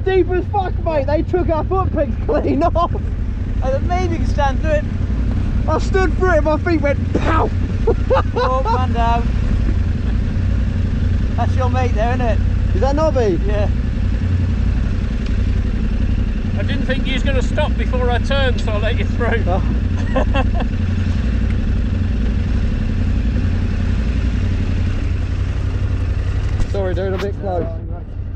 deep as fuck, mate. They took our footprints clean off. And maybe you can stand through it. I stood through it, my feet went pow. Oh, man down. That's your mate there, isn't it? Is that Nobby? Yeah. I didn't think you was going to stop before I turned, so I let you through. Oh. Sorry, dude, a bit close.